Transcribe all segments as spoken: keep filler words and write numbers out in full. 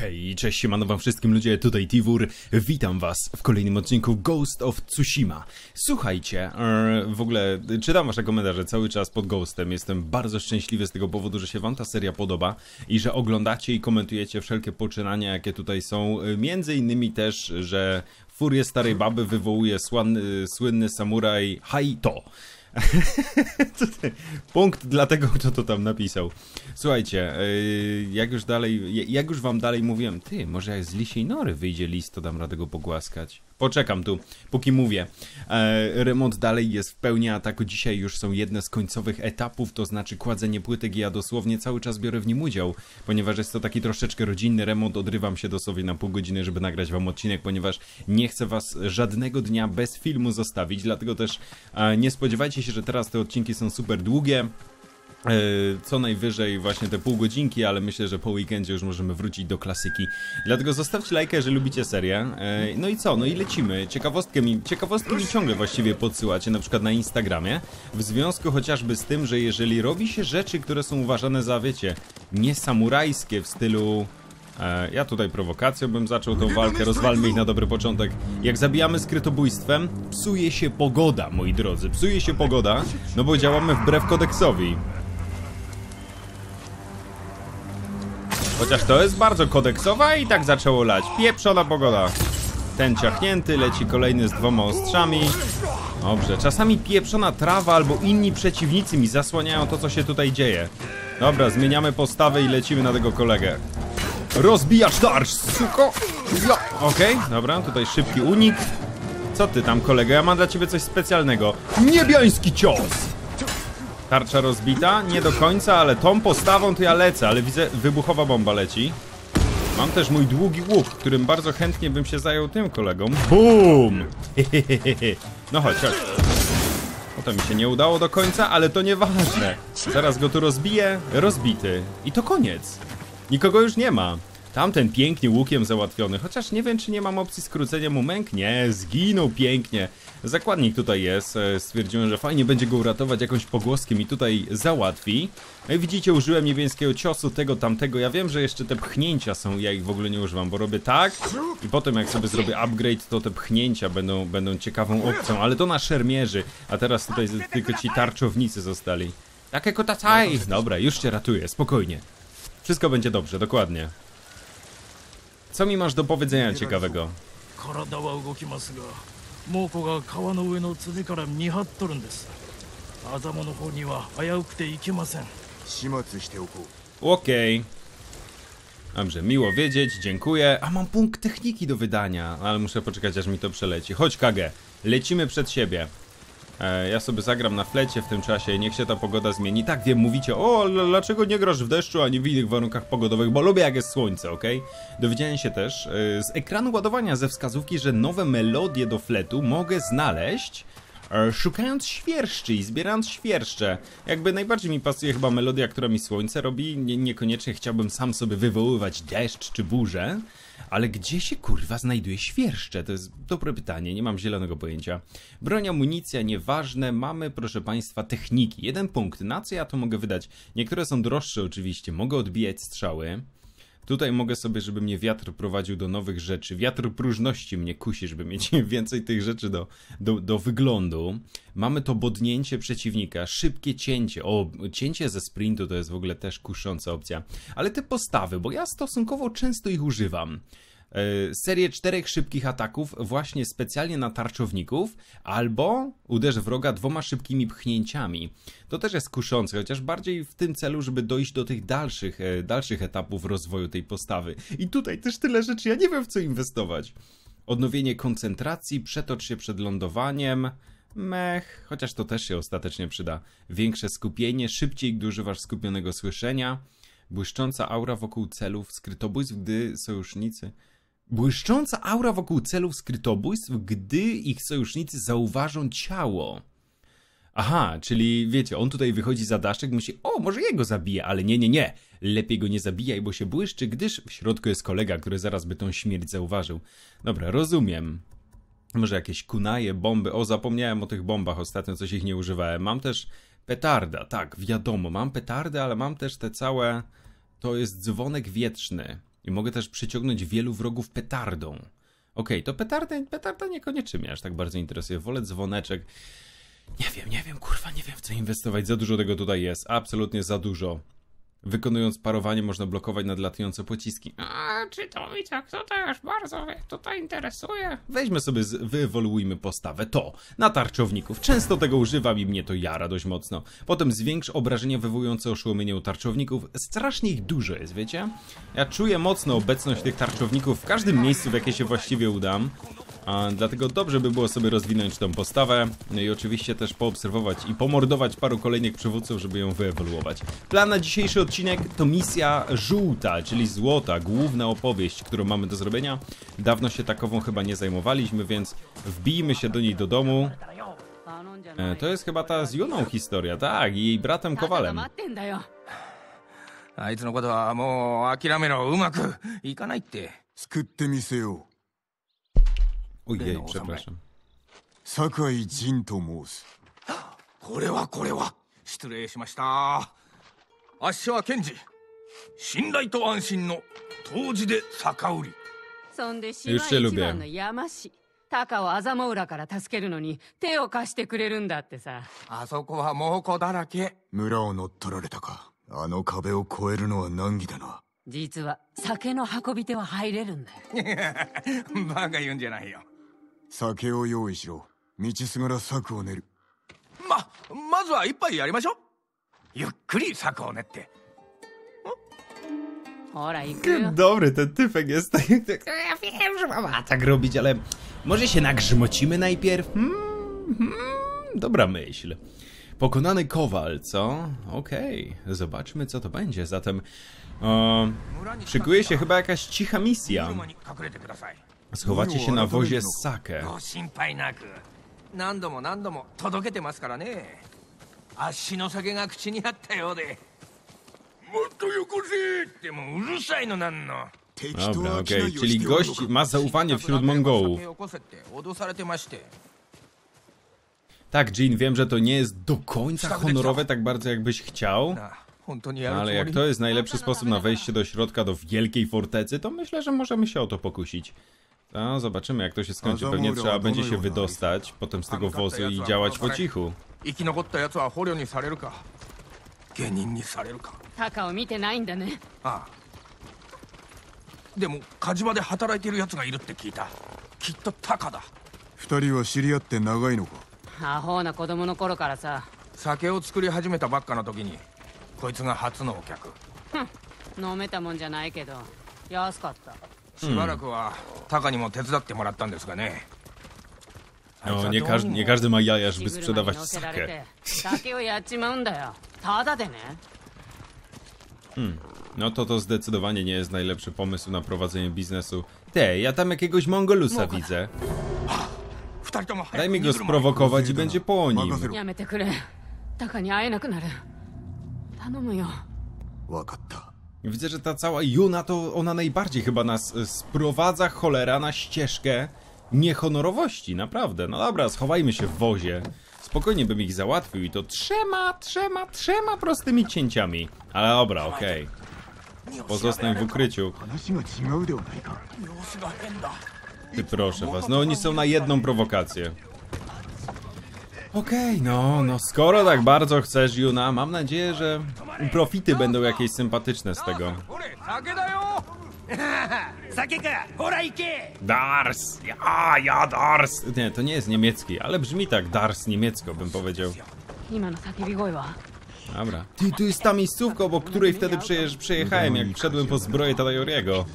Hej, cześć, siemano wam wszystkim ludzie, tutaj Tiwur. Witam was w kolejnym odcinku Ghost of Tsushima. Słuchajcie, w ogóle czytam wasze komentarze cały czas pod Ghostem. Jestem bardzo szczęśliwy z tego powodu, że się wam ta seria podoba i że oglądacie i komentujecie wszelkie poczynania, jakie tutaj są. Między innymi też, że furię starej baby wywołuje słynny, słynny samuraj Haito. Punkt dla tego, kto to tam napisał. Słuchajcie, jak już dalej, jak już wam dalej mówiłem, ty, może jak z lisiej nory wyjdzie list, to dam radę go pogłaskać. Poczekam tu, póki mówię. E, remont dalej jest w pełni ataku. Dzisiaj już są jedne z końcowych etapów, to znaczy kładzenie płytek i ja dosłownie cały czas biorę w nim udział, ponieważ jest to taki troszeczkę rodzinny remont. Odrywam się dosłownie na pół godziny, żeby nagrać wam odcinek, ponieważ nie chcę was żadnego dnia bez filmu zostawić, dlatego też e, nie spodziewajcie się, że teraz te odcinki są super długie. Co najwyżej właśnie te pół godzinki, ale myślę, że po weekendzie już możemy wrócić do klasyki. Dlatego zostawcie lajka, jeżeli lubicie serię. No i co? No i lecimy. Ciekawostkę mi, ciekawostki mi ciągle właściwie podsyłacie, na przykład na Instagramie. W związku chociażby z tym, że jeżeli robi się rzeczy, które są uważane za, wiecie, niesamurajskie w stylu... Ja tutaj prowokacją bym zaczął tą walkę, rozwalmy ich na dobry początek. Jak zabijamy skrytobójstwem, psuje się pogoda, moi drodzy. Psuje się pogoda, no bo działamy wbrew kodeksowi. Chociaż to jest bardzo kodeksowa i tak zaczęło lać. Pieprzona pogoda. Ten ciachnięty, leci kolejny z dwoma ostrzami. Dobrze, czasami pieprzona trawa albo inni przeciwnicy mi zasłaniają to, co się tutaj dzieje. Dobra, zmieniamy postawę i lecimy na tego kolegę. Rozbijasz tarcz, suko! Ja. Okej, okay, dobra, tutaj szybki unik. Co ty tam, kolego? Ja mam dla ciebie coś specjalnego. Niebiański cios! Tarcza rozbita? Nie do końca, ale tą postawą to ja lecę, ale widzę, wybuchowa bomba leci. Mam też mój długi łuk, którym bardzo chętnie bym się zajął tym kolegą. BUM! No chodź, chodź. No to mi się nie udało do końca, ale to nieważne. Zaraz go tu rozbiję, rozbity. I to koniec. Nikogo już nie ma. Tamten pięknie łukiem załatwiony. Chociaż nie wiem, czy nie mam opcji skrócenia mu męk. Nie, zginął pięknie. Zakładnik tutaj jest. Stwierdziłem, że fajnie będzie go uratować jakąś pogłoskiem i tutaj załatwi. No i widzicie, użyłem niebiańskiego ciosu, tego, tamtego. Ja wiem, że jeszcze te pchnięcia są, ja ich w ogóle nie używam, bo robię tak i potem jak sobie zrobię upgrade, to te pchnięcia będą, będą ciekawą opcją. Ale to na szermierzy. A teraz tutaj tylko ci tarczownicy zostali. Takie kotataj! Dobra, już cię ratuję, spokojnie. Wszystko będzie dobrze, dokładnie. Co mi masz do powiedzenia ciekawego? Okej. Okay. Dobrze, miło wiedzieć, dziękuję. A mam punkt techniki do wydania, ale muszę poczekać, aż mi to przeleci. Chodź, Kage, lecimy przed siebie. Ja sobie zagram na flecie w tym czasie, niech się ta pogoda zmieni. Tak, wiem, mówicie, o, dlaczego nie grasz w deszczu, a nie w innych warunkach pogodowych, bo lubię jak jest słońce, ok? Dowiedziałem się też z ekranu ładowania ze wskazówki, że nowe melodie do fletu mogę znaleźć szukając świerszczy i zbierając świerszcze. Jakby najbardziej mi pasuje chyba melodia, która mi słońce robi. Nie, niekoniecznie chciałbym sam sobie wywoływać deszcz czy burzę. Ale gdzie się kurwa znajduje świerszcze? To jest dobre pytanie, nie mam zielonego pojęcia. Broń, amunicja, nieważne. Mamy, proszę państwa, techniki. Jeden punkt. Na co ja to mogę wydać? Niektóre są droższe oczywiście. Mogę odbijać strzały. Tutaj mogę sobie, żeby mnie wiatr prowadził do nowych rzeczy. Wiatr próżności mnie kusi, żeby mieć więcej tych rzeczy do, do, do wyglądu. Mamy to bodnięcie przeciwnika, szybkie cięcie. O, cięcie ze sprintu to jest w ogóle też kusząca opcja. Ale te postawy, bo ja stosunkowo często ich używam. Serię czterech szybkich ataków właśnie specjalnie na tarczowników, albo uderz wroga dwoma szybkimi pchnięciami. To też jest kuszące, chociaż bardziej w tym celu, żeby dojść do tych dalszych, dalszych etapów rozwoju tej postawy. I tutaj też tyle rzeczy, ja nie wiem, w co inwestować. Odnowienie koncentracji, przetocz się przed lądowaniem. Mech, chociaż to też się ostatecznie przyda. Większe skupienie, szybciej, gdy używasz skupionego słyszenia. Błyszcząca aura wokół celów, skrytobójstw, gdy sojusznicy... Błyszcząca aura wokół celów skrytobójstw, gdy ich sojusznicy zauważą ciało. Aha, czyli wiecie, on tutaj wychodzi za daszek, myśli, o, może jego zabije, ale nie, nie, nie. Lepiej go nie zabijaj, bo się błyszczy, gdyż w środku jest kolega, który zaraz by tą śmierć zauważył. Dobra, rozumiem. Może jakieś kunaje, bomby. O, zapomniałem o tych bombach, ostatnio coś ich nie używałem. Mam też petarda, tak, wiadomo, mam petardy, ale mam też te całe... To jest dzwonek wietrzny. I mogę też przyciągnąć wielu wrogów petardą. Okej, okay, to petarda, petarda niekoniecznie mnie aż tak bardzo interesuje. Wolę dzwoneczek. Nie wiem, nie wiem, kurwa, nie wiem w co inwestować. Za dużo tego tutaj jest. Absolutnie za dużo. Wykonując parowanie można blokować nadlatujące pociski. A, czy to mi tak to też bardzo mnie tutaj interesuje? Weźmy sobie, z, wyewoluujmy postawę. To, na tarczowników. Często tego używam i mnie to jara dość mocno. Potem zwiększ obrażenia wywołujące oszołomienie u tarczowników. Strasznie ich dużo jest, wiecie? Ja czuję mocno obecność tych tarczowników w każdym miejscu, w jakie się właściwie udam. A dlatego dobrze by było sobie rozwinąć tą postawę, no i oczywiście też poobserwować i pomordować paru kolejnych przywódców, żeby ją wyewoluować. Plan na dzisiejszy odcinek to misja żółta, czyli złota, główna opowieść, którą mamy do zrobienia. Dawno się takową chyba nie zajmowaliśmy, więc wbijmy się do niej do domu. E, to jest chyba ta z Juną historia, tak, i jej bratem Kowalem. あいつのことはもう諦めろ、うまくいかないって。 救ってみせよう。 Ojej, przepraszam. 酒井仁と申す。 これはこれは失礼しました。あっしは検事。信頼と安心の当時で酒売り。 そんで島一番の山氏。高をあざも裏から助けるのに手を貸してくれるんだってさ。 あそこは猛虎だらけ。 村を乗っ取られたか。あの壁を越えるのは難儀だな。 実は酒の運び手は入れるんだよ。 バカ言うんじゃないよ。 酒を用意しろ。道すがら策を練る。 ま、まずは一杯やりましょう。ゆっくり策を練って。 ほら行くよ。 Dobry ten typek jest. Tak, tak, ja wiem, że mam tak robić, ale może się nagrzmocimy najpierw? Hmm, hmm, dobra myśl. Pokonany Kowal, co? Okej, okay. Zobaczmy co to będzie. Zatem o, szykuje się chyba jakaś cicha misja. Schowacie się na wozie z sake. ご心配なく。何度も何度も届けてますからね。あっしの酒が口にあったようで。もっとよこせってもうるさいのなんの。 Dobra, okej, okay. Czyli gość ma zaufanie wśród Mongołów. Tak, Jin, wiem, że to nie jest do końca honorowe tak bardzo jakbyś chciał. Ale jak to jest najlepszy sposób na wejście do środka, do wielkiej fortecy, to myślę, że możemy się o to pokusić. No, zobaczymy jak to się skończy. Pewnie trzeba będzie się wydostać potem z tego wozu i działać po cichu. Takaを見てないんだね。 ああ。でも火事場で働いている奴がいるって聞いた。きっとタカだ。 二人は知り合って長いのか。 アホな子供の頃からさ。 酒を作り始めたばっかの時にこいつが初のお客。 飲めたもんじゃないけど安かった。 しばらくはタカにも手伝ってもらったんですがね。 No, nie każdy, nie każdy ma jaja, żeby sprzedawać sakę. Hmm. No to to zdecydowanie nie jest najlepszy pomysł na prowadzenie biznesu. Te, ja tam jakiegoś Mongolusa widzę. Daj mi go sprowokować i będzie po nim. Widzę, że ta cała Juna to ona najbardziej chyba nas sprowadza, cholera, na ścieżkę niehonorowości, naprawdę. No dobra, schowajmy się w wozie. Spokojnie bym ich załatwił i to trzema, trzema, trzema prostymi cięciami. Ale dobra, okej. Okay. Pozostań w ukryciu. Ty proszę was, no oni są na jedną prowokację. Okej, okay, no, no skoro tak bardzo chcesz, Juna, mam nadzieję, że profity będą jakieś sympatyczne z tego. Dars! Ja, ja, Dars! Nie, to nie jest niemiecki, ale brzmi tak Dars niemiecko, bym powiedział. Dobra. Ty, tu jest ta miejscówka, obok której wtedy przejeż, przejechałem, jak wszedłem po zbroję Tadajoriego.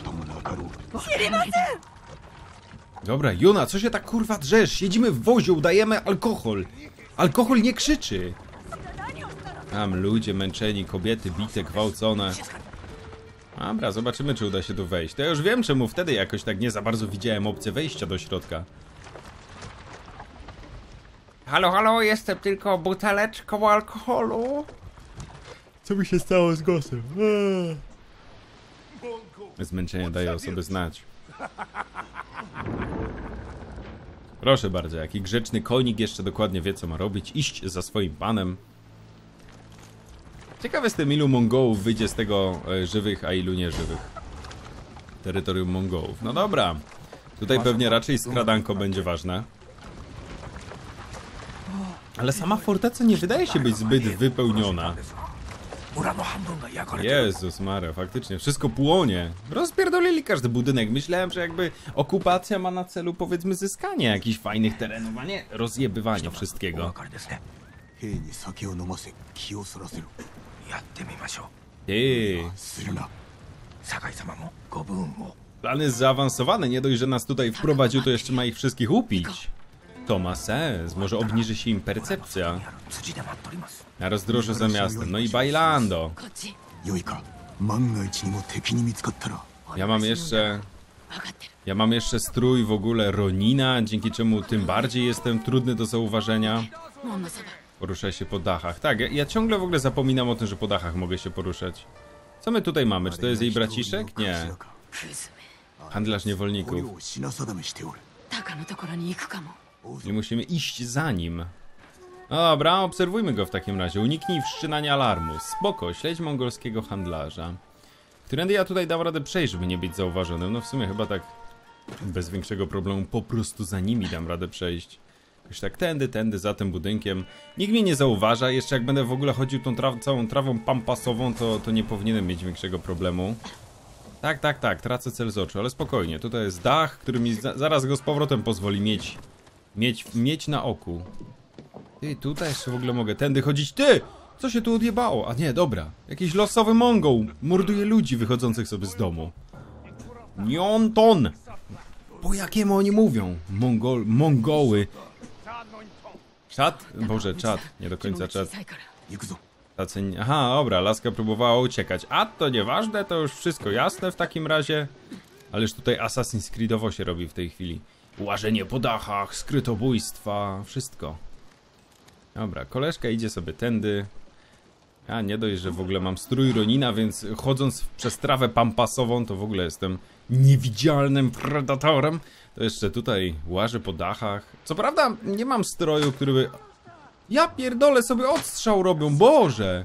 Dobra, Juna, co się tak kurwa drzesz? Siedzimy w wozie, udajemy alkohol. Alkohol nie krzyczy. Tam ludzie męczeni, kobiety bite, gwałcone. Dobra, zobaczymy, czy uda się tu wejść. To ja już wiem, czemu wtedy jakoś tak nie za bardzo widziałem opcję wejścia do środka. Halo, halo, jestem tylko buteleczką alkoholu. Co by się stało z głosem? Zmęczenie daje o sobie znać. Proszę bardzo, jaki grzeczny konik jeszcze dokładnie wie, co ma robić. Iść za swoim panem. Ciekawe jestem, ilu Mongołów wyjdzie z tego e, żywych, a ilu nieżywych. Terytorium Mongołów. No dobra. Tutaj pewnie raczej skradanko będzie ważne. Ale sama forteca nie wydaje się być zbyt wypełniona. Jezus Maria, faktycznie, wszystko płonie. Rozpierdolili każdy budynek. Myślałem, że jakby okupacja ma na celu, powiedzmy, zyskanie jakichś fajnych terenów, a nie rozjebywanie wszystkiego. Ty. Plan jest zaawansowany, nie dość, że nas tutaj wprowadził, to jeszcze ma ich wszystkich upić. To ma sens, może obniży się im percepcja. Na rozdroże za miastem, no i bailando. Ja mam jeszcze... Ja mam jeszcze strój w ogóle Ronina, dzięki czemu tym bardziej jestem trudny do zauważenia. Poruszaj się po dachach. Tak, ja, ja ciągle w ogóle zapominam o tym, że po dachach mogę się poruszać. Co my tutaj mamy? Czy to jest jej braciszek? Nie. Handlarz niewolników. Nie musimy iść za nim. No dobra, obserwujmy go w takim razie. Uniknij wszczynania alarmu. Spoko, śledź mongolskiego handlarza. Którędy ja tutaj dam radę przejść, żeby nie być zauważonym. No w sumie chyba tak bez większego problemu po prostu za nimi dam radę przejść. Już tak tędy, tędy, za tym budynkiem. Nikt mnie nie zauważa. Jeszcze jak będę w ogóle chodził tą traw całą trawą pampasową, to, to nie powinienem mieć większego problemu. Tak, tak, tak, tracę cel z oczu, ale spokojnie. Tutaj jest dach, który mi za zaraz go z powrotem pozwoli mieć, mieć, mieć na oku. Ty, tutaj jeszcze w ogóle mogę tędy chodzić. Ty! Co się tu odjebało? A nie, dobra. Jakiś losowy Mongoł morduje ludzi wychodzących sobie z domu. Nionton! Po jakiemu oni mówią? Mongol, Mongoły. Czad? Boże, czad. Nie do końca czad. Tacy... Aha, dobra, laska próbowała uciekać. A to nieważne, to już wszystko jasne w takim razie. Ależ tutaj Assassin's Creedowo się robi w tej chwili. Łażenie po dachach, skrytobójstwa, wszystko. Dobra, koleżka idzie sobie tędy. A nie dość, że w ogóle mam strój Ronina, więc chodząc przez trawę pampasową, to w ogóle jestem niewidzialnym predatorem. To jeszcze tutaj łażę po dachach. Co prawda nie mam stroju, który by... Ja pierdolę, sobie odstrzał robią, Boże!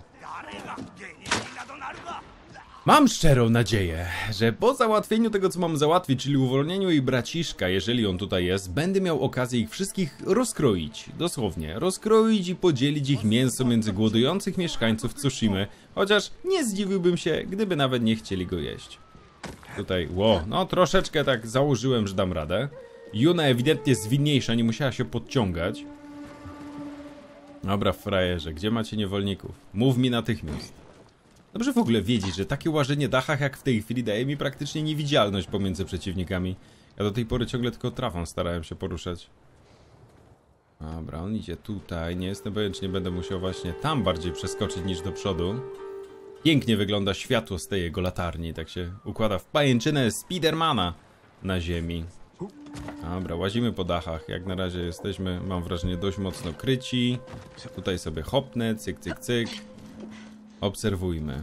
Mam szczerą nadzieję, że po załatwieniu tego, co mam załatwić, czyli uwolnieniu jej braciszka, jeżeli on tutaj jest, będę miał okazję ich wszystkich rozkroić. Dosłownie, rozkroić i podzielić ich mięso między głodujących mieszkańców Tsushimy, chociaż nie zdziwiłbym się, gdyby nawet nie chcieli go jeść. Tutaj, ło, no troszeczkę tak założyłem, że dam radę. Yuna ewidentnie zwinniejsza, nie musiała się podciągać. Dobra, frajerze, gdzie macie niewolników? Mów mi natychmiast. Dobrze w ogóle wiedzieć, że takie łażenie dachach jak w tej chwili daje mi praktycznie niewidzialność pomiędzy przeciwnikami. Ja do tej pory ciągle tylko trawą starałem się poruszać. Dobra, on idzie tutaj. Nie jestem pewien, czy nie będę musiał właśnie tam bardziej przeskoczyć niż do przodu. Pięknie wygląda światło z tej jego latarni. Tak się układa w pajęczynę Spidermana na ziemi. Dobra, łazimy po dachach. Jak na razie jesteśmy, mam wrażenie, dość mocno kryci. Tutaj sobie hopnę, cyk, cyk, cyk. Obserwujmy.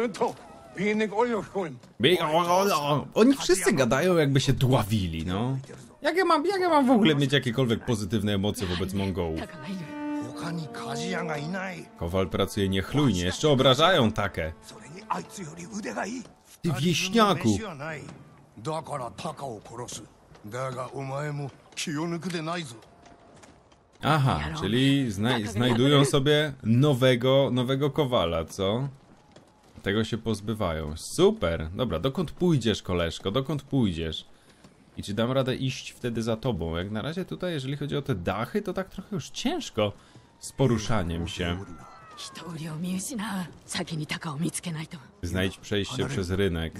Oni wszyscy gadają, jakby się dławili, no. Jak ja mam, jak ja mam w ogóle mieć jakiekolwiek pozytywne emocje wobec Mongołów? Kowal pracuje niechlujnie, jeszcze obrażają takie. Ty wieśniaku! Aha, czyli znaj znajdują sobie nowego, nowego kowala, co? Tego się pozbywają. Super! Dobra, dokąd pójdziesz, koleżko? Dokąd pójdziesz? I czy dam radę iść wtedy za tobą? Jak na razie tutaj, jeżeli chodzi o te dachy, to tak trochę już ciężko z poruszaniem się. Znajdź przejście przez rynek.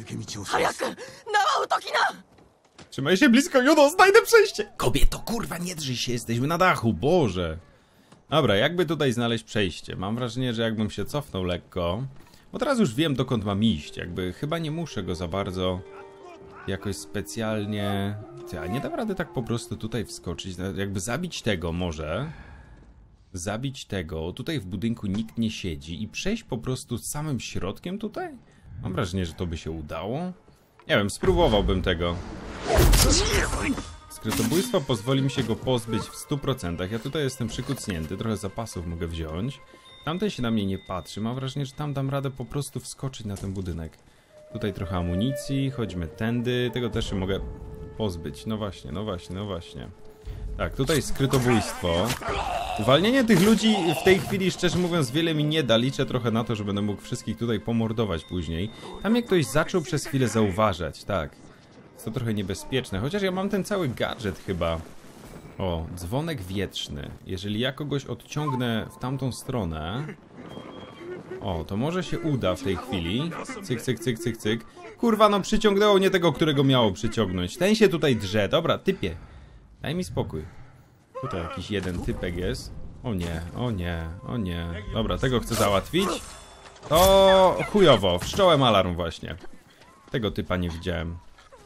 Trzymaj się blisko, Juno, znajdę przejście! Kobieto, kurwa, nie drzyj się, jesteśmy na dachu, Boże! Dobra, jakby tutaj znaleźć przejście? Mam wrażenie, że jakbym się cofnął lekko... Bo teraz już wiem, dokąd mam iść, jakby chyba nie muszę go za bardzo... jakoś specjalnie... Ty, a nie dam rady tak po prostu tutaj wskoczyć, jakby zabić tego może... Zabić tego, tutaj w budynku nikt nie siedzi i przejść po prostu samym środkiem tutaj? Mam wrażenie, że to by się udało. Nie wiem, spróbowałbym tego. Skrytobójstwo pozwoli mi się go pozbyć w stu procentach. Ja tutaj jestem przykucnięty, trochę zapasów mogę wziąć. Tamten się na mnie nie patrzy, mam wrażenie, że tam dam radę po prostu wskoczyć na ten budynek. Tutaj trochę amunicji, chodźmy tędy. Tego też się mogę pozbyć. No właśnie, no właśnie, no właśnie. Tak, tutaj skrytobójstwo. Uwalnienie tych ludzi w tej chwili, szczerze mówiąc, wiele mi nie da. Liczę trochę na to, że będę mógł wszystkich tutaj pomordować później. Tam mnie ktoś zaczął przez chwilę zauważać, tak. Jest to trochę niebezpieczne, chociaż ja mam ten cały gadżet chyba. O, dzwonek wietrzny. Jeżeli ja kogoś odciągnę w tamtą stronę... O, to może się uda w tej chwili. Cyk, cyk, cyk, cyk, cyk. Kurwa, no przyciągnęło nie tego, którego miało przyciągnąć. Ten się tutaj drze. Dobra, typie. Daj mi spokój. Tutaj jakiś jeden typek jest. O nie, o nie, o nie. Dobra, tego chcę załatwić. To chujowo. Wszcząłem alarm właśnie. Tego typa nie widziałem.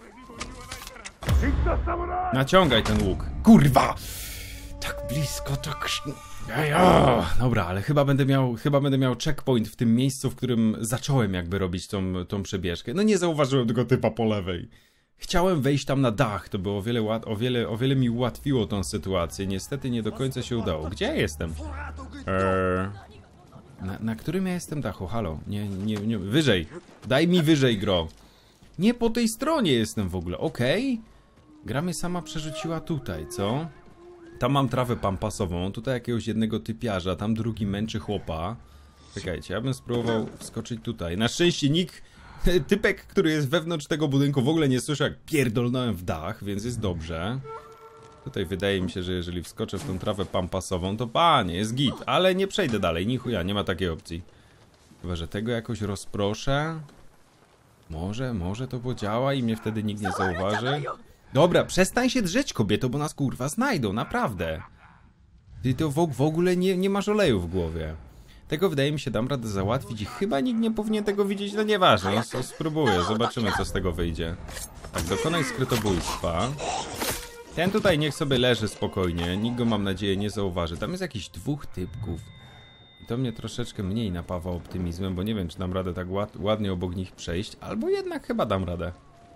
Naciągaj ten łuk. Kurwa! Tak blisko, tak... Ejo. Dobra, ale chyba będę miał, chyba będę miał checkpoint w tym miejscu, w którym zacząłem jakby robić tą, tą przebieżkę. No nie zauważyłem tego typa po lewej. Chciałem wejść tam na dach, to by o wiele, o wiele, o wiele mi ułatwiło tą sytuację. Niestety nie do końca się udało. Gdzie ja jestem? Eee, na, na którym ja jestem dachu? Halo? Nie, nie, nie, wyżej. Daj mi wyżej, gro. Nie po tej stronie jestem w ogóle, okej? Okay? Gra mnie sama przerzuciła tutaj, co? Tam mam trawę pampasową, tutaj jakiegoś jednego typiarza, tam drugi męczy chłopa. Czekajcie, ja bym spróbował wskoczyć tutaj. Na szczęście nikt, typek, który jest wewnątrz tego budynku, w ogóle nie słyszy, jak pierdolnąłem w dach, więc jest dobrze. Tutaj wydaje mi się, że jeżeli wskoczę w tą trawę pampasową, to panie, jest git. Ale nie przejdę dalej, ni chuja, nie ma takiej opcji. Chyba, że tego jakoś rozproszę. Może, może to podziała i mnie wtedy nikt nie zauważy. Dobra, przestań się drzeć, kobieto, bo nas kurwa znajdą, naprawdę. Ty to w, w ogóle nie, nie masz oleju w głowie. Tego wydaje mi się dam radę załatwić i chyba nikt nie powinien tego widzieć, no nieważne, no, to spróbuję, zobaczymy co z tego wyjdzie. Tak, dokonaj skrytobójstwa. Ten tutaj niech sobie leży spokojnie, nikt go mam nadzieję nie zauważy. Tam jest jakiś dwóch typków. I to mnie troszeczkę mniej napawa optymizmem, bo nie wiem czy dam radę tak ład, ładnie obok nich przejść, albo jednak chyba dam radę.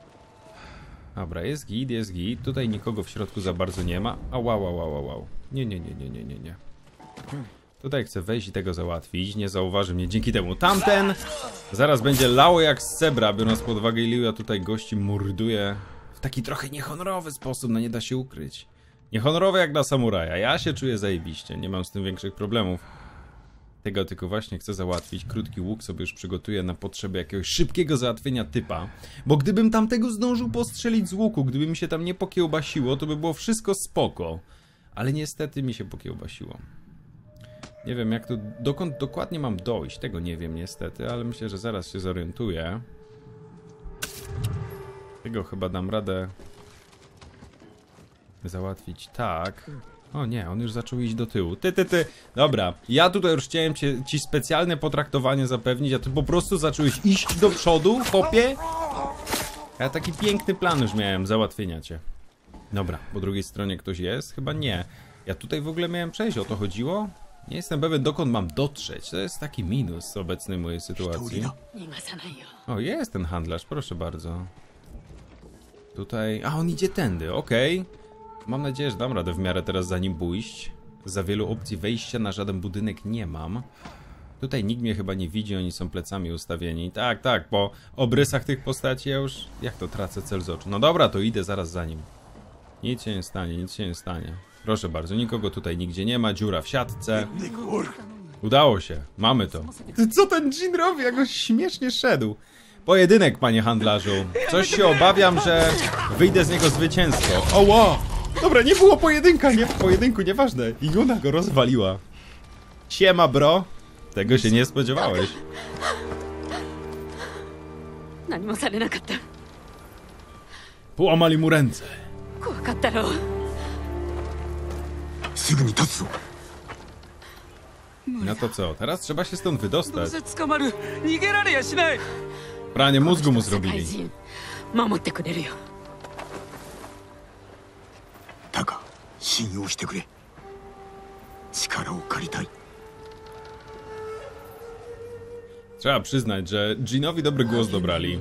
Dobra, jest git, jest git. Tutaj nikogo w środku za bardzo nie ma. A wow, wow, wow, wow. Nie, nie, nie, nie, nie, nie, nie. Tutaj chcę wejść i tego załatwić. Nie zauważy mnie dzięki temu tamten. Zaraz będzie lało jak z zebra, biorąc pod uwagę, ilu ja tutaj gości morduje w taki trochę niehonorowy sposób. No nie da się ukryć. Niehonorowy jak dla samuraja. Ja się czuję zajebiście. Nie mam z tym większych problemów. Tego tylko właśnie chcę załatwić. Krótki łuk sobie już przygotuję na potrzeby jakiegoś szybkiego załatwienia typa. Bo gdybym tamtego zdążył postrzelić z łuku, gdyby mi się tam nie pokiełbasiło, to by było wszystko spoko. Ale niestety mi się pokiełbasiło. Nie wiem jak tu, dokąd dokładnie mam dojść, tego nie wiem niestety, ale myślę, że zaraz się zorientuję. Tego chyba dam radę załatwić tak. O nie, on już zaczął iść do tyłu. Ty, ty, ty. Dobra, ja tutaj już chciałem cię, ci specjalne potraktowanie zapewnić, a ty po prostu zacząłeś iść do przodu, chłopie. Ja taki piękny plan już miałem załatwienia cię. Dobra, po drugiej stronie ktoś jest? Chyba nie. Ja tutaj w ogóle miałem przejść, o to chodziło? Nie jestem pewien dokąd mam dotrzeć. To jest taki minus obecnej mojej sytuacji. O, jest ten handlarz, proszę bardzo. Tutaj... A, on idzie tędy, okej. Okay. Mam nadzieję, że dam radę w miarę teraz za nim pójść. Za wielu opcji wejścia na żaden budynek nie mam. Tutaj nikt mnie chyba nie widzi, oni są plecami ustawieni. Tak, tak, po obrysach tych postaci ja już... Jak to tracę cel z oczu? No dobra, to idę zaraz za nim. Nic się nie stanie, nic się nie stanie. Proszę bardzo, nikogo tutaj nigdzie nie ma, dziura w siatce. Udało się, mamy to. Co ten dżin robi? Jak on śmiesznie szedł. Pojedynek, panie handlarzu. Coś się obawiam, że wyjdę z niego zwycięsko. O, wow. Dobra, nie było pojedynka, nie w pojedynku, nieważne. Iguna go rozwaliła. Siema, bro. Tego się nie spodziewałeś. Połamali mu ręce. No to co? Teraz trzeba się stąd wydostać. Pranie mózgu mu zrobili. Taka,信用してくれ。力を借りたい。 Trzeba przyznać, że Jinowi dobry głos dobrali.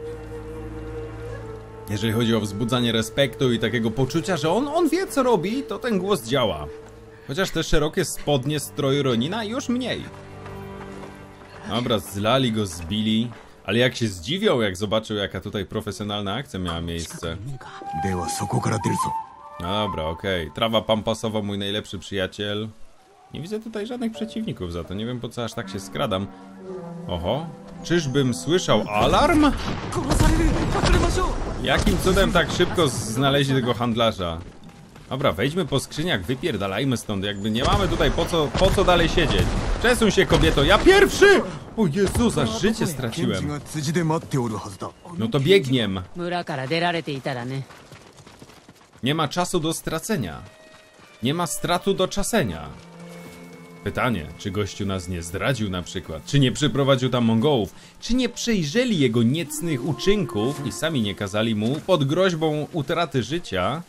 Jeżeli chodzi o wzbudzanie respektu i takiego poczucia, że on, on wie co robi, to ten głos działa. Chociaż te szerokie spodnie stroju Ronina już mniej. Dobra, zlali go, zbili. Ale jak się zdziwią, jak zobaczył, jaka tutaj profesjonalna akcja miała miejsce. ではそこから出るぞ。 Dobra, okej. Trawa pampasowa, mój najlepszy przyjaciel. Nie widzę tutaj żadnych przeciwników za to. Nie wiem, po co aż tak się skradam. Oho. Czyżbym słyszał alarm? Jakim cudem tak szybko znaleźli tego handlarza? Dobra, wejdźmy po skrzyniach, wypierdalajmy stąd. Jakby nie mamy tutaj po co, po co dalej siedzieć. Przesuń się, kobieto, ja pierwszy! O Jezus, aż życie ケンジ straciłem. が辻で待っておるはずだ。 No to biegiem. 村から出られていたらね。 Nie ma czasu do stracenia. Nie ma stratu do czasenia. Pytanie, czy gościu nas nie zdradził na przykład? Czy nie przyprowadził tam Mongołów? Czy nie przejrzeli jego niecnych uczynków i sami nie kazali mu pod groźbą utraty życia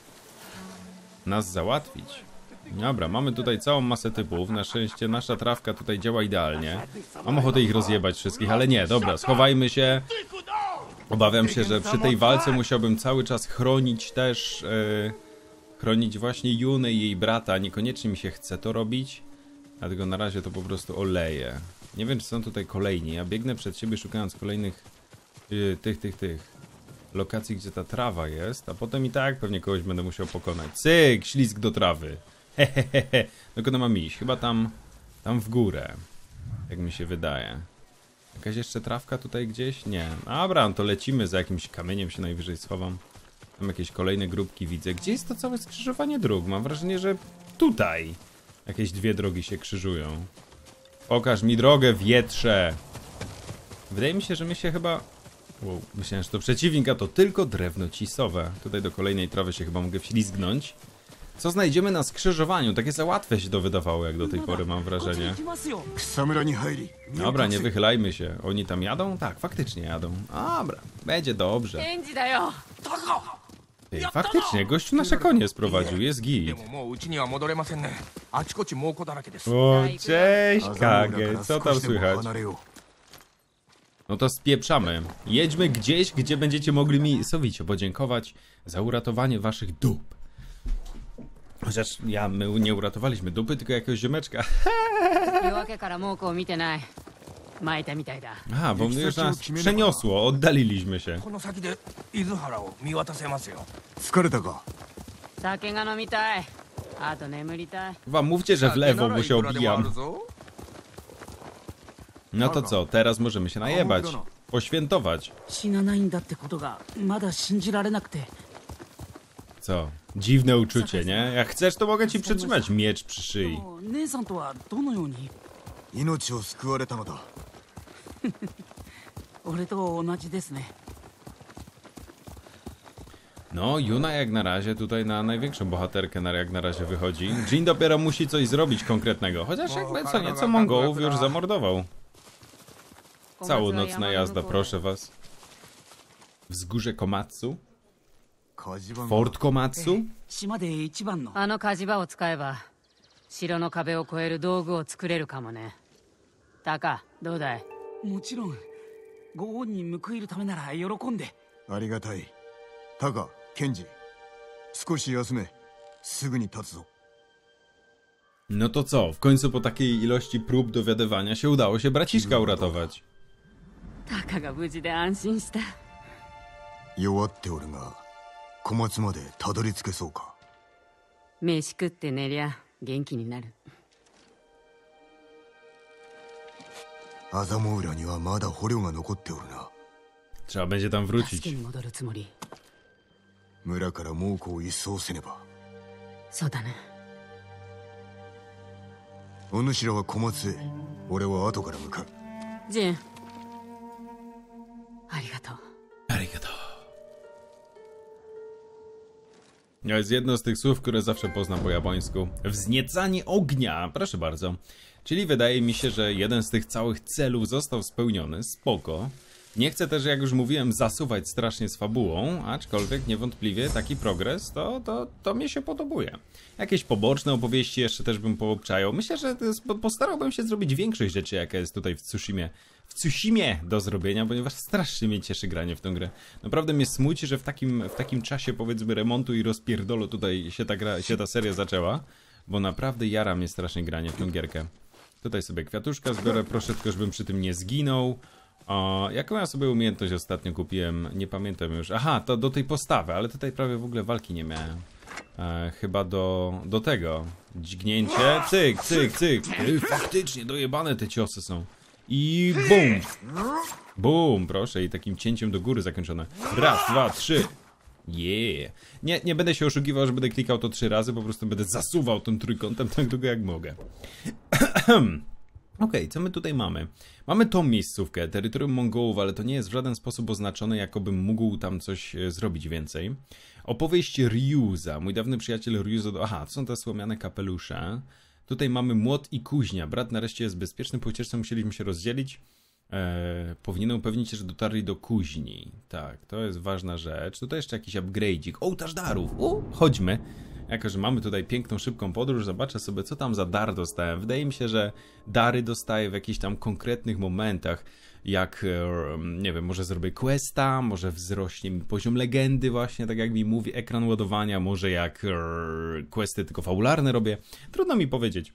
nas załatwić? Dobra, mamy tutaj całą masę typów. Na szczęście nasza trawka tutaj działa idealnie. Mam ochotę ich rozjebać wszystkich, ale nie, dobra, schowajmy się. Obawiam się, że przy tej walce musiałbym cały czas chronić też... Yy, chronić właśnie Junę i jej brata. Niekoniecznie mi się chce to robić. Dlatego na razie to po prostu oleję. Nie wiem, czy są tutaj kolejni. Ja biegnę przed siebie szukając kolejnych... Yy, tych, tych, tych... lokacji, gdzie ta trawa jest. A potem i tak pewnie kogoś będę musiał pokonać. Cyk! Ślizg do trawy. Hehehe. Dokąd mam iść? Chyba tam... Tam w górę. Jak mi się wydaje. Jakaś jeszcze trawka tutaj gdzieś? Nie. Dobra, no to lecimy, za jakimś kamieniem się najwyżej schowam. Tam jakieś kolejne grupki widzę. Gdzie jest to całe skrzyżowanie dróg? Mam wrażenie, że tutaj jakieś dwie drogi się krzyżują. Pokaż mi drogę, wietrze! Wydaje mi się, że my się chyba... Wow, myślałem, że to przeciwnik, a to tylko drewno cisowe. Tutaj do kolejnej trawy się chyba mogę wślizgnąć. Co znajdziemy na skrzyżowaniu? Takie za łatwe się to wydawało, jak do tej pory, mam wrażenie. 草むらに入り。 Dobra, nie wychylajmy się. Oni tam jadą? Tak, faktycznie jadą. Dobra, będzie dobrze. ケンジだよ。 Ty, faktycznie, gościu nasze konie sprowadził, jest で git. ももううちには戻れませんね。あちこち猛虎だらけです。 O, cześć, アザムラか Kage, ら co 少 tam しでも słychać? 離れよう。 No to spieprzamy. Jedźmy gdzieś, gdzie będziecie mogli mi sowicie podziękować za uratowanie waszych dup. Chociaż ja, my nie uratowaliśmy dupy, tylko jakiegoś ziomeczka. 夜明けから猛虎を見てない。巻いたみたいだ。 Aha, bo już nas przeniosło, oddaliliśmy się. この先で伊豆原を見渡せますよ。 疲れたか。 酒が飲みたい。あと眠りたい。 Wam mówcie, że w lewo, bo się obijam. No to co, teraz możemy się najebać. Poświętować. 死なないんだってことがまだ信じられなくて。 Co? Dziwne uczucie, nie? Jak chcesz, to mogę ci przytrzymać miecz przy szyi. 姉さんとはどのように？ 命を救われたのだ。 俺と同じですね。 No, Juna jak na razie tutaj na największą bohaterkę na, jak na razie wychodzi. Jin dopiero musi coś zrobić konkretnego. Chociaż jakby co nieco Mongołów już zamordował. Całonocna jazda, proszę was. Wzgórze Komatsu? 火事場が Fort Komatsu? 島で一番の。 あの火事場を使えば城の壁を越える道具を作れるかもね。タカ、どうだい？ もちろん。ご恩に報いるためなら喜んで。 ありがたい。タカ、ケンジ、少し休め。すぐに立つぞ。 No to co? W końcu po takiej ilości prób dowiadywania się udało się braciszka uratować. タカが無事で安心した。 弱っておるが、小松までたどり着けそうか。 飯食って寝りゃ元気になる。 アザモ浦にはまだ捕虜が残っておるな。 Trzeba będzie tam 助け wrócić. に戻るつもり。 村から猛虎を一掃せねば。 そうだね。 お主らは小松へ、俺は後から向かう。 ジン、ありがとう。 Arigato. To jest jedno z tych słów, które zawsze poznam po japońsku. Wzniecanie ognia, proszę bardzo. Czyli wydaje mi się, że jeden z tych całych celów został spełniony, spoko. Nie chcę też, jak już mówiłem, zasuwać strasznie z fabułą, aczkolwiek niewątpliwie taki progres, to, to, to mnie się podobuje. Jakieś poboczne opowieści jeszcze też bym poobczajał. Myślę, że to jest, postarałbym się zrobić większość rzeczy, jaka jest tutaj w Tsushimie. W Tsushimie do zrobienia, ponieważ strasznie mnie cieszy granie w tę grę. Naprawdę mnie smuci, że w takim, w takim czasie, powiedzmy, remontu i rozpierdolu tutaj się ta, gra, się ta seria zaczęła, bo naprawdę jara mnie strasznie granie w tę gierkę. Tutaj sobie kwiatuszka zbiorę, proszę tylko, żebym przy tym nie zginął. O, jaką ja sobie umiejętność ostatnio kupiłem? Nie pamiętam już. Aha, to do tej postawy, ale tutaj prawie w ogóle walki nie miałem. E, chyba do, do tego. Dźgnięcie. Cyk, cyk, cyk. Ej, faktycznie, dojebane te ciosy są. I bum. Bum, proszę. I takim cięciem do góry zakończone. Raz, dwa, trzy. Yeah. Nie, nie będę się oszukiwał, że będę klikał to trzy razy. Po prostu będę zasuwał tym trójkątem tak długo jak mogę. Okej, okay, co my tutaj mamy? Mamy tą miejscówkę, terytorium Mongołów, ale to nie jest w żaden sposób oznaczone, jakobym mógł tam coś e, zrobić więcej. Opowieść Ryuza, mój dawny przyjaciel Ryuzo... Aha, to są te słomiane kapelusze. Tutaj mamy młot i kuźnia. Brat nareszcie jest bezpieczny, po ucieczce musieliśmy się rozdzielić. E, powinienem upewnić się, że dotarli do kuźni. Tak, to jest ważna rzecz. Tutaj jeszcze jakiś upgrade'ik. Ołtarz darów! U, chodźmy. Jako że mamy tutaj piękną, szybką podróż, zobaczę sobie, co tam za dar dostałem. Wydaje mi się, że dary dostaję w jakichś tam konkretnych momentach, jak, nie wiem, może zrobię questa, może wzrośnie mi poziom legendy właśnie, tak jak mi mówi ekran ładowania, może jak questy tylko fabularne robię. Trudno mi powiedzieć.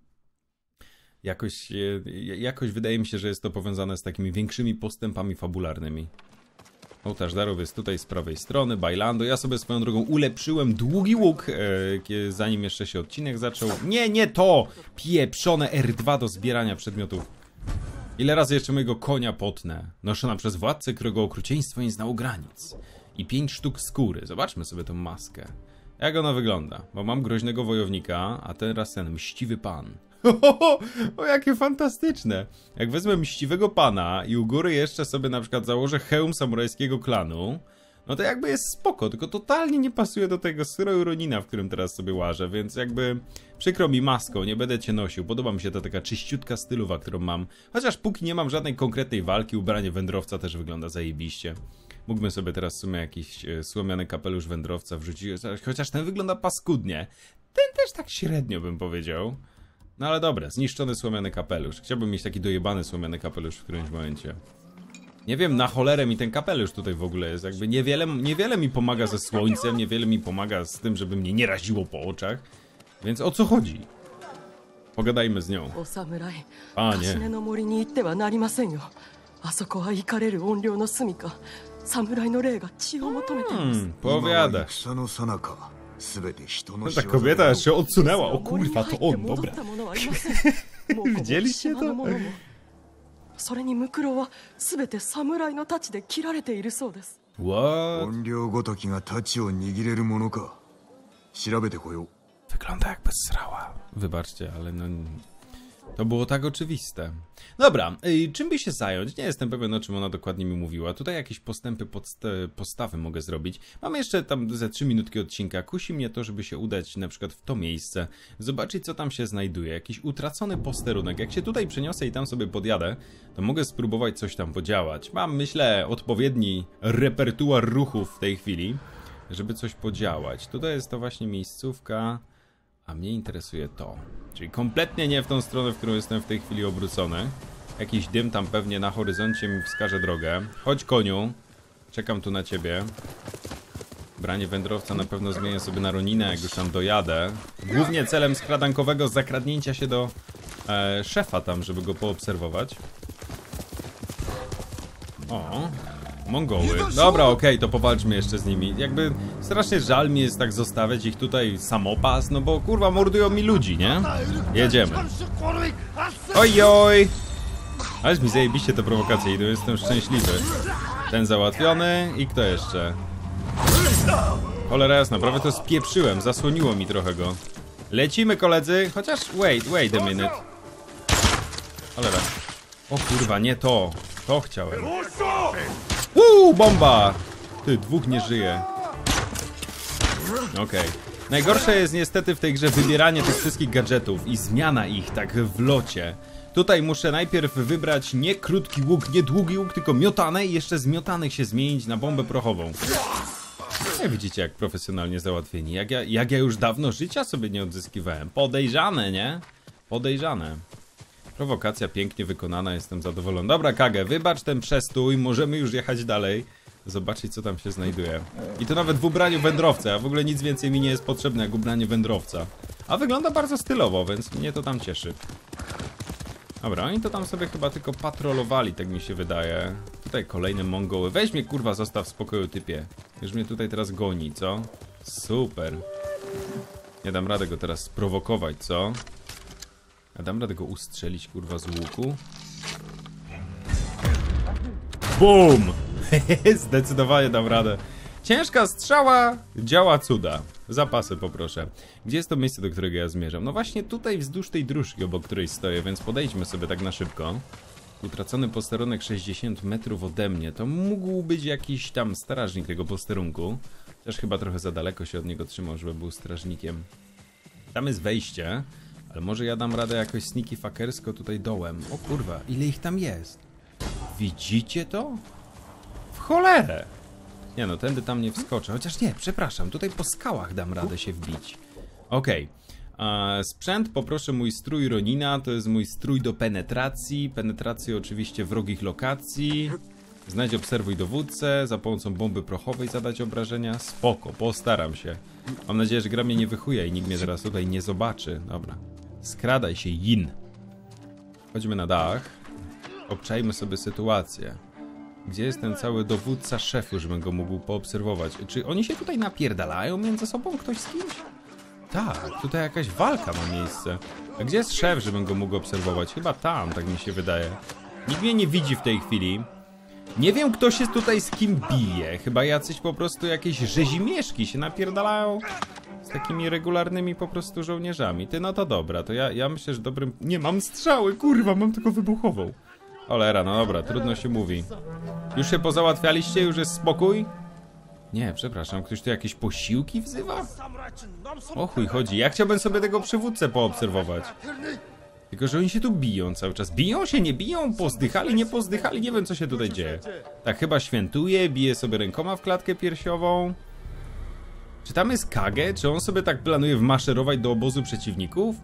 Jakoś, jakoś wydaje mi się, że jest to powiązane z takimi większymi postępami fabularnymi. Ołtarz darów jest tutaj z prawej strony, Bailando. Ja sobie swoją drogą ulepszyłem długi łuk, e, zanim jeszcze się odcinek zaczął. Nie, nie to! Pieprzone R dwa do zbierania przedmiotów. Ile razy jeszcze mojego konia potnę? Noszona przez władcę, którego okrucieństwo nie znało granic. I pięć sztuk skóry. Zobaczmy sobie tą maskę. Jak ona wygląda? Bo mam groźnego wojownika, a teraz ten mściwy pan. O, o, jakie fantastyczne! Jak wezmę mściwego pana i u góry jeszcze sobie na przykład założę hełm samurajskiego klanu, no to jakby jest spoko, tylko totalnie nie pasuje do tego stroju Ronina, w którym teraz sobie łażę, więc jakby przykro mi maską, nie będę cię nosił. Podoba mi się ta taka czyściutka stylowa, którą mam. Chociaż póki nie mam żadnej konkretnej walki, ubranie wędrowca też wygląda zajebiście. Mógłbym sobie teraz w sumie jakiś e, słomiany kapelusz wędrowca wrzucić, chociaż ten wygląda paskudnie. Ten też tak średnio bym powiedział. No ale dobra, zniszczony słomiany kapelusz. Chciałbym mieć taki dojebany słomiany kapelusz w którymś momencie. Nie wiem, na cholerę mi ten kapelusz tutaj w ogóle jest. Jakby niewiele, niewiele mi pomaga ze słońcem, niewiele mi pomaga z tym, żeby mnie nie raziło po oczach. Więc o co chodzi? Pogadajmy z nią. A nie. Hmm, powiada. No ta kobieta się odsunęła. O kurwa, to on, dobra. Widzieliście to? What? Wygląda jakby srała. Wybaczcie, ale no... To było tak oczywiste. Dobra, yy, czym by się zająć? Nie jestem pewien, o czym ona dokładnie mi mówiła. Tutaj jakieś postępy, postawy mogę zrobić. Mamy jeszcze tam ze trzy minutki odcinka. Kusi mnie to, żeby się udać na przykład w to miejsce. Zobaczyć, co tam się znajduje. Jakiś utracony posterunek. Jak się tutaj przeniosę i tam sobie podjadę, to mogę spróbować coś tam podziałać. Mam, myślę, odpowiedni repertuar ruchów w tej chwili, żeby coś podziałać. Tutaj jest to właśnie miejscówka... A mnie interesuje to. Czyli kompletnie nie w tą stronę, w którą jestem w tej chwili obrócony. Jakiś dym tam pewnie na horyzoncie mi wskaże drogę. Chodź, koniu. Czekam tu na ciebie. Branie wędrowca na pewno zmienię sobie na Roninę, jak już tam dojadę. Głównie celem skradankowego zakradnięcia się do e, szefa tam, żeby go poobserwować. O... Mongoły. Dobra, okej, okay, to powalczmy jeszcze z nimi. Jakby strasznie żal mi jest tak zostawiać ich tutaj samopas, no bo kurwa mordują mi ludzi, nie? Jedziemy. Oj, oj! Ależ mi zajebiście te prowokacje idą, jestem szczęśliwy. Ten załatwiony i kto jeszcze? Cholera jasna, prawie to spieprzyłem, zasłoniło mi trochę go. Lecimy, koledzy, chociaż wait, wait a minute. Cholera. O kurwa, nie to. To chciałem. Uuu, bomba! Ty, dwóch nie żyje. Okej. Okay. Najgorsze jest niestety w tej grze wybieranie tych wszystkich gadżetów i zmiana ich tak w locie. Tutaj muszę najpierw wybrać nie krótki łuk, nie długi łuk, tylko miotane i jeszcze z miotanych się zmienić na bombę prochową. No widzicie, jak profesjonalnie załatwieni. Jak ja, jak ja już dawno życia sobie nie odzyskiwałem. Podejrzane, nie? Podejrzane. Prowokacja pięknie wykonana, jestem zadowolony. Dobra, Kage, wybacz ten przestój, możemy już jechać dalej. Zobaczyć, co tam się znajduje. I to nawet w ubraniu wędrowca, a w ogóle nic więcej mi nie jest potrzebne jak ubranie wędrowca. A wygląda bardzo stylowo, więc mnie to tam cieszy. Dobra, oni to tam sobie chyba tylko patrolowali, tak mi się wydaje. Tutaj kolejne Mongoły. Weź mnie, kurwa, zostaw w spokoju, typie. Już mnie tutaj teraz goni, co? Super. Nie dam rady go teraz sprowokować, co? A dam radę go ustrzelić, kurwa, z łuku? BUM! Zdecydowanie dam radę. Ciężka strzała działa cuda. Zapasy poproszę. Gdzie jest to miejsce, do którego ja zmierzam? No właśnie tutaj wzdłuż tej dróżki, obok której stoję, więc podejdźmy sobie tak na szybko. Utracony posterunek sześćdziesiąt metrów ode mnie. To mógł być jakiś tam strażnik tego posterunku. Też chyba trochę za daleko się od niego trzymał, żeby był strażnikiem. Tam jest wejście, ale może ja dam radę jakoś sneaky fuckersko tutaj dołem. O kurwa, ile ich tam jest? Widzicie to? W cholerę! Nie no, tędy tam nie wskoczę. Chociaż nie, przepraszam, tutaj po skałach dam radę się wbić. Okej. Okay. Sprzęt, poproszę mój strój Ronina. To jest mój strój do penetracji. Penetracji oczywiście wrogich lokacji. Znajdź, obserwuj dowódcę. Za pomocą bomby prochowej zadać obrażenia. Spoko, postaram się. Mam nadzieję, że gra mnie nie wychuje i nikt mnie teraz tutaj nie zobaczy. Dobra. Skradaj się, Yin. Chodźmy na dach. Obczajmy sobie sytuację. Gdzie jest ten cały dowódca szefu, żebym go mógł poobserwować? Czy oni się tutaj napierdalają między sobą? Ktoś z kimś? Tak, tutaj jakaś walka ma miejsce. A gdzie jest szef, żebym go mógł obserwować? Chyba tam, tak mi się wydaje. Nikt mnie nie widzi w tej chwili. Nie wiem, kto się tutaj z kim bije. Chyba jacyś po prostu jakieś rzezimieszki się napierdalają z takimi regularnymi po prostu żołnierzami. Ty, no to dobra, to ja, ja myślę, że dobrym... Nie mam strzały, kurwa, mam tylko wybuchową. Cholera, no dobra, trudno się mówi. Już się pozałatwialiście? Już jest spokój? Nie, przepraszam, ktoś tu jakieś posiłki wzywa? O chuj chodzi, ja chciałbym sobie tego przywódcę poobserwować. Tylko, że oni się tu biją cały czas. Biją się, nie biją? Pozdychali, nie pozdychali? Nie wiem, co się tutaj dzieje. Tak, chyba świętuje, bije sobie rękoma w klatkę piersiową. Czy tam jest Kage? Czy on sobie tak planuje wmaszerować do obozu przeciwników?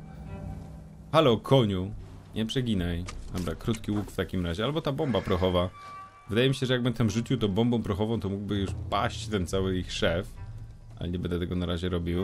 Halo, koniu. Nie przeginaj. Dobra, krótki łuk w takim razie. Albo ta bomba prochowa. Wydaje mi się, że jakbym tam rzucił tą bombą prochową, to mógłby już paść ten cały ich szef. Ale nie będę tego na razie robił.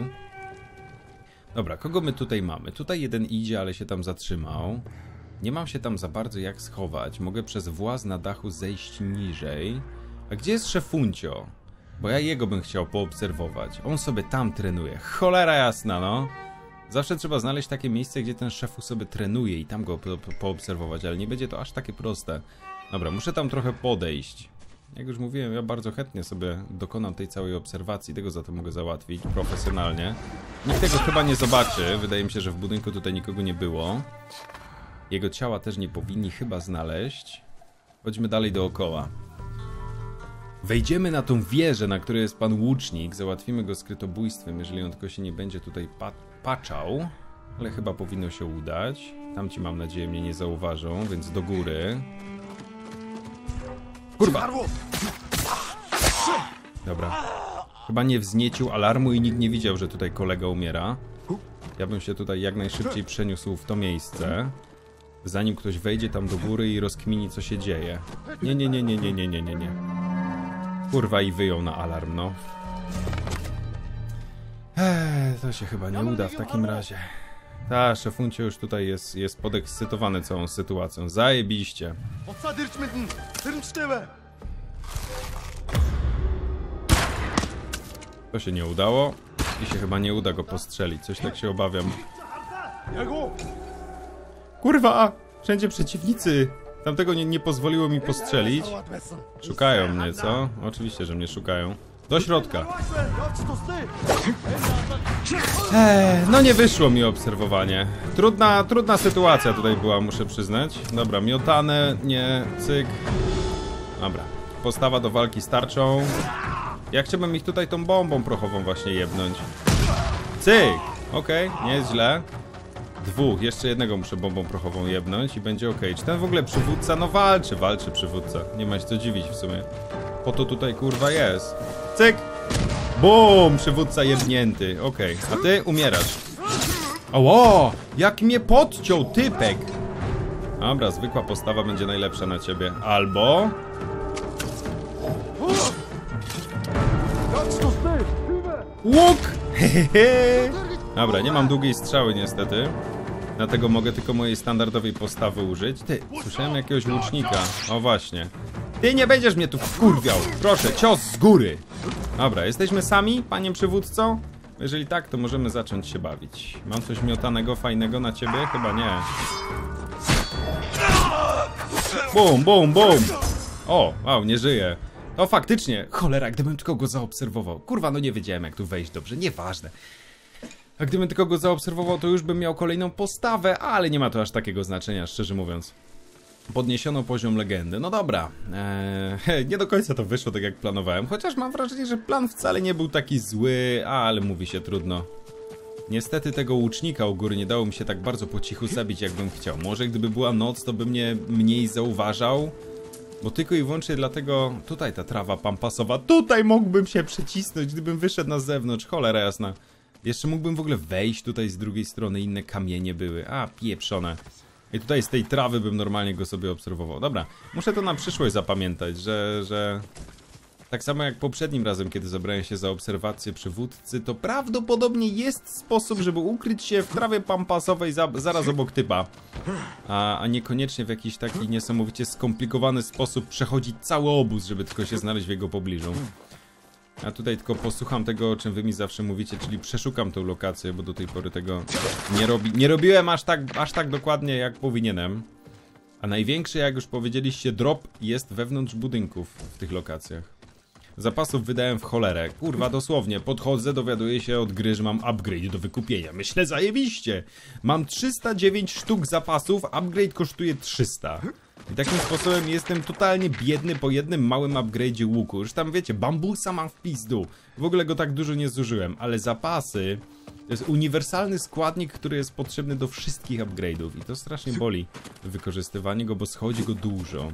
Dobra, kogo my tutaj mamy? Tutaj jeden idzie, ale się tam zatrzymał. Nie mam się tam za bardzo jak schować. Mogę przez właz na dachu zejść niżej. A gdzie jest szefuncio? Bo ja jego bym chciał poobserwować. On sobie tam trenuje. Cholera jasna, no. Zawsze trzeba znaleźć takie miejsce, gdzie ten szefu sobie trenuje i tam go po po poobserwować, ale nie będzie to aż takie proste. Dobra, muszę tam trochę podejść. Jak już mówiłem, ja bardzo chętnie sobie dokonam tej całej obserwacji, tego za to mogę załatwić profesjonalnie. Nikt tego chyba nie zobaczy, wydaje mi się, że w budynku tutaj nikogo nie było. Jego ciała też nie powinni chyba znaleźć. Chodźmy dalej dookoła. Wejdziemy na tą wieżę, na której jest pan łucznik, załatwimy go skrytobójstwem, jeżeli on tylko się nie będzie tutaj pa paczał. Ale chyba powinno się udać. Tamci, mam nadzieję, mnie nie zauważą, więc do góry. Kurwa! Dobra. Chyba nie wzniecił alarmu i nikt nie widział, że tutaj kolega umiera. Ja bym się tutaj jak najszybciej przeniósł w to miejsce, zanim ktoś wejdzie tam do góry i rozkmini, co się dzieje. Nie, nie, nie, nie, nie, nie, nie, nie, nie. Kurwa, i wyjął na alarm, no. Eee, to się chyba nie uda w takim razie. Ta, szefuncio już tutaj jest, jest podekscytowany całą sytuacją. Zajebiście. To się nie udało i się chyba nie uda go postrzelić. Coś tak się obawiam. Kurwa! Wszędzie przeciwnicy! Tamtego nie, nie pozwoliło mi postrzelić. Szukają mnie, co? Oczywiście, że mnie szukają. Do środka. Eee, no nie wyszło mi obserwowanie. Trudna, trudna sytuacja tutaj była, muszę przyznać. Dobra, miotane, nie, cyk. Dobra, postawa do walki z tarczą. Ja chciałbym ich tutaj tą bombą prochową właśnie jebnąć. Cyk! Okej, okay, nie jest źle. Dwóch, jeszcze jednego muszę bombą prochową jebnąć i będzie ok. Czy ten w ogóle przywódca? No walczy, walczy przywódca. Nie ma się co dziwić w sumie. Po to tutaj kurwa jest. Cyk! Bum! Przywódca jebnięty. Okej, okay. A ty umierasz. Oło! Jak mnie podciął typek! Dobra, zwykła postawa będzie najlepsza na ciebie. Albo... Łuk! Hehehe! Dobra, nie mam długiej strzały niestety. Dlatego mogę tylko mojej standardowej postawy użyć. Ty, słyszałem jakiegoś łucznika. O właśnie. Ty nie będziesz mnie tu wkurwiał. Proszę, cios z góry. Dobra, jesteśmy sami, panie przywódco? Jeżeli tak, to możemy zacząć się bawić. Mam coś miotanego, fajnego na ciebie? Chyba nie. Bum, bum, bum. O, wow, nie żyje. O, faktycznie. Cholera, gdybym tylko go zaobserwował. Kurwa, no nie wiedziałem jak tu wejść dobrze, nieważne. A gdybym tylko go zaobserwował, to już bym miał kolejną postawę, ale nie ma to aż takiego znaczenia, szczerze mówiąc. Podniesiono poziom legendy. No dobra, eee, nie do końca to wyszło tak jak planowałem, chociaż mam wrażenie, że plan wcale nie był taki zły, ale mówi się trudno. Niestety tego łucznika u góry nie dało mi się tak bardzo po cichu zabić, jakbym chciał. Może gdyby była noc, to by mnie mniej zauważał, bo tylko i wyłącznie dlatego... Tutaj ta trawa pampasowa, tutaj mógłbym się przecisnąć, gdybym wyszedł na zewnątrz, cholera jasna. Jeszcze mógłbym w ogóle wejść tutaj z drugiej strony, inne kamienie były, a pieprzone. I tutaj z tej trawy bym normalnie go sobie obserwował. Dobra, muszę to na przyszłość zapamiętać, że... że... Tak samo jak poprzednim razem, kiedy zabrałem się za obserwację przywódcy, to prawdopodobnie jest sposób, żeby ukryć się w trawie pampasowej za, zaraz obok typa. A, a niekoniecznie w jakiś taki niesamowicie skomplikowany sposób przechodzić cały obóz, żeby tylko się znaleźć w jego pobliżu. A tutaj tylko posłucham tego, o czym wy mi zawsze mówicie, czyli przeszukam tą lokację, bo do tej pory tego nie, robi nie robiłem aż tak, aż tak dokładnie, jak powinienem. A największy, jak już powiedzieliście, drop jest wewnątrz budynków w tych lokacjach. Zapasów wydałem w cholerę. Kurwa, dosłownie. Podchodzę, dowiaduję się od gry, że mam upgrade do wykupienia. Myślę, zajebiście. Mam trzysta dziewięć sztuk zapasów, upgrade kosztuje trzysta. I takim sposobem jestem totalnie biedny po jednym małym upgrade'zie łuku. Już tam wiecie, bambusa mam w pizdu. W ogóle go tak dużo nie zużyłem, ale zapasy to jest uniwersalny składnik, który jest potrzebny do wszystkich upgrade'ów. I to strasznie boli wykorzystywanie go, bo schodzi go dużo.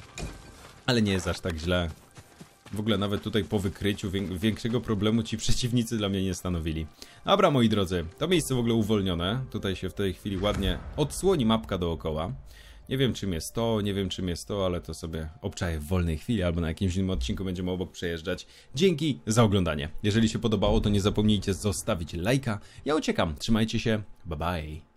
Ale nie jest aż tak źle. W ogóle nawet tutaj po wykryciu większego problemu ci przeciwnicy dla mnie nie stanowili. Dobra, moi drodzy, to miejsce w ogóle uwolnione. Tutaj się w tej chwili ładnie odsłoni mapka dookoła. Nie wiem czym jest to, nie wiem czym jest to, ale to sobie obczaję w wolnej chwili albo na jakimś innym odcinku będziemy obok przejeżdżać. Dzięki za oglądanie. Jeżeli się podobało, to nie zapomnijcie zostawić lajka. Ja uciekam, trzymajcie się, bye bye.